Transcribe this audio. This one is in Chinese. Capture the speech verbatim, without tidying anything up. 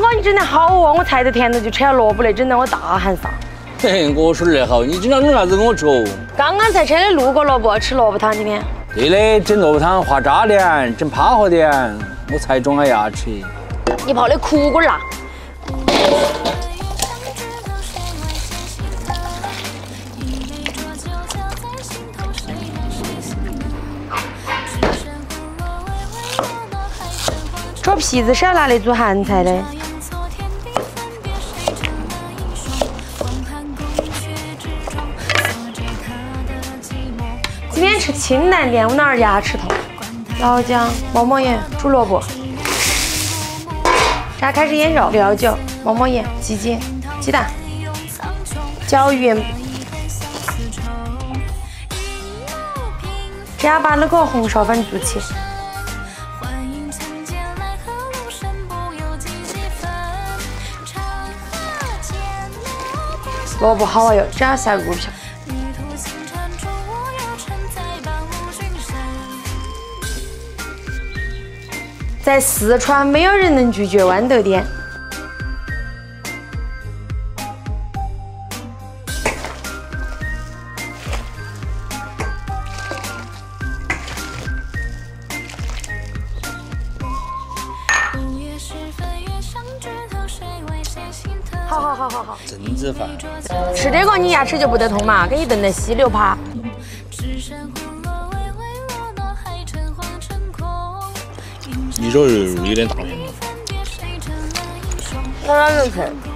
宝，你整得好哦！我菜都甜了，就吃了萝卜嘞，整得我大喊上。 嘿，我说的好，你经常弄啥子跟我说？ 刚刚才切的路过萝卜，吃萝卜汤今天。 对的，整萝卜汤化渣点，整趴合点，我才装了牙齿。 你泡的苦瓜辣。这皮子是要拿来做咸菜的。今天吃清淡点，我哪儿牙齿痛。老姜、馍馍盐、煮萝卜。炸开始腌肉，料酒、馍馍盐、鸡精、鸡蛋、搅匀。这样把那个红烧饭做起。萝卜好啊哟，这样下入票。在四川，没有人能拒绝豌豆店。好好好好好。 政治饭。 吃这个你牙齿就不得痛嘛，给你炖得稀溜趴。 你说有点大片吗？ 我哪能吃？